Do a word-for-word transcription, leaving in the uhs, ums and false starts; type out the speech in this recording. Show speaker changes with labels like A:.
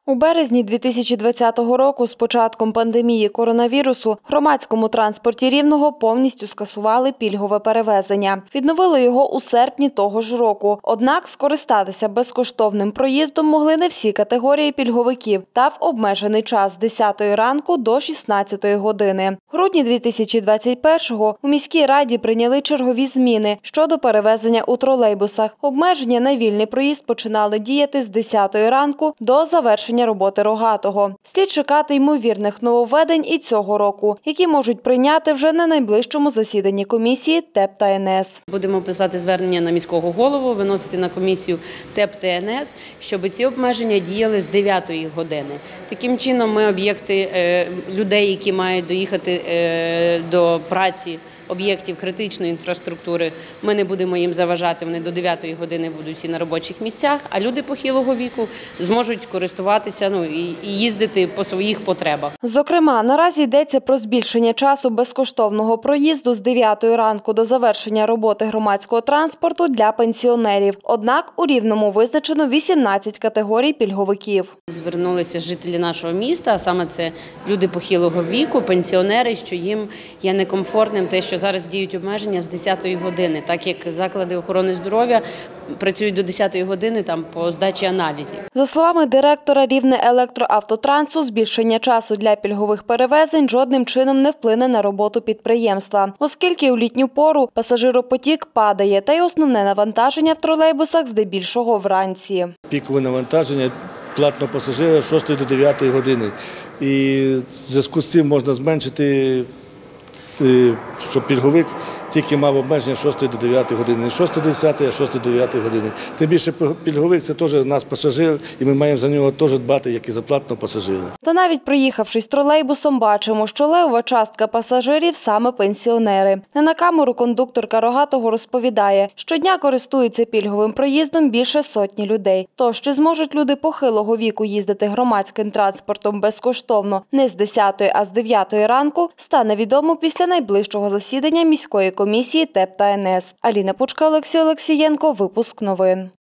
A: У березні дві тисячі двадцятого року з початком пандемії коронавірусу в громадському транспорті Рівного повністю скасували пільгове перевезення. Відновили його у серпні того ж року. Однак скористатися безкоштовним проїздом могли не всі категорії пільговиків та в обмежений час з десятої ранку до шістнадцятої години. В грудні дві тисячі двадцять першого у міській раді прийняли чергові зміни щодо перевезення у тролейбусах. Обмеження на вільний проїзд починали діяти з десятої ранку до завершення роботи Рогатого. Слід чекати ймовірних нововведень і цього року, які можуть прийняти вже на найближчому засіданні комісії ТЕП та ен ес.
B: Будемо писати звернення на міського голову, виносити на комісію ТЕП та ен ес, щоб ці обмеження діяли з дев'ятої години. Таким чином ми об'єкти людей, які мають доїхати до праці, об'єктів критичної інфраструктури, ми не будемо їм заважати, вони до дев'ятої години будуть всі на робочих місцях, а люди похилого віку зможуть користуватися ну, і їздити по своїх потребах.
A: Зокрема, наразі йдеться про збільшення часу безкоштовного проїзду з дев'ятої ранку до завершення роботи громадського транспорту для пенсіонерів. Однак у Рівному визначено вісімнадцять категорій пільговиків.
B: Звернулися жителі нашого міста, а саме це люди похилого віку, пенсіонери, що їм є некомфортним те, що зараз діють обмеження з десятої години, так як заклади охорони здоров'я працюють до десятої години там по здачі аналізів.
A: За словами директора Рівнеелектроавтотрансу, збільшення часу для пільгових перевезень жодним чином не вплине на роботу підприємства, оскільки у літню пору пасажиропотік падає, та й основне навантаження в тролейбусах здебільшого вранці.
C: Пікове навантаження платного пасажира з шостої до дев'ятої години. І в зв'язку з цим можна зменшити, щоб пільговик тільки мав обмеження з шостої до дев'ятої години. Не з шостої до десятої, а з шостої до дев'ятої години. Тим більше пільговик – це теж наш пасажир, і ми маємо за нього теж дбати, як і за платного пасажира.
A: Та навіть проїхавшись тролейбусом, бачимо, що левова частка пасажирів – саме пенсіонери. Не на камеру кондукторка Рогатого розповідає, щодня користуються пільговим проїздом більше сотні людей. Тож, чи зможуть люди похилого віку їздити громадським транспортом безкоштовно не з десятої, а з дев'ятої ранку, стане відомо після найближчого засідання міської комісії ТЕП та ен ес. Аліна Пучка, Олексій Олексієнко. Випуск новин.